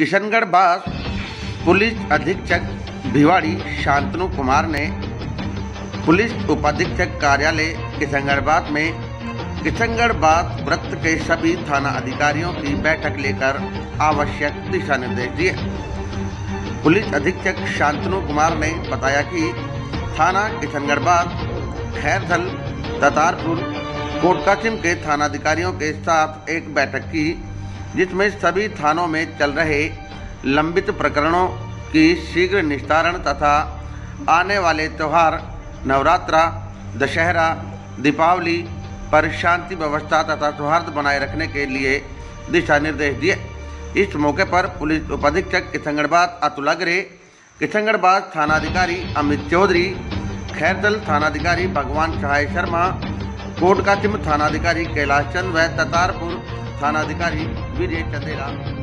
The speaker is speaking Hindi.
किशनगढ़ बास पुलिस अधीक्षक भिवाड़ी शांतनु कुमार ने पुलिस उपाधीक्षक कार्यालय किशनगढ़ में किशनगढ़ बास वृत्त के सभी थाना अधिकारियों की बैठक लेकर आवश्यक दिशा निर्देश दिए। पुलिस अधीक्षक शांतनु कुमार ने बताया कि थाना किशनगढ़ बास, खैरथल, दतारपुर, कोटकासिम के थानाधिकारियों के साथ एक बैठक की, जिसमें सभी थानों में चल रहे लंबित प्रकरणों की शीघ्र निस्तारण तथा आने वाले त्यौहार नवरात्रा, दशहरा, दीपावली पर शांति व्यवस्था तथा सौहार्द बनाए रखने के लिए दिशा निर्देश दिए। इस मौके पर पुलिस उपाधीक्षक किशनगढ़ बास अतुल अग्रे, किशनगढ़ बास थानाधिकारी अमित चौधरी, खैरथल थानाधिकारी भगवान सहाय शर्मा, कोटकासिम थानाधिकारी कैलाश चंद व दतारपुर थानाधिकारी विजय चंदेला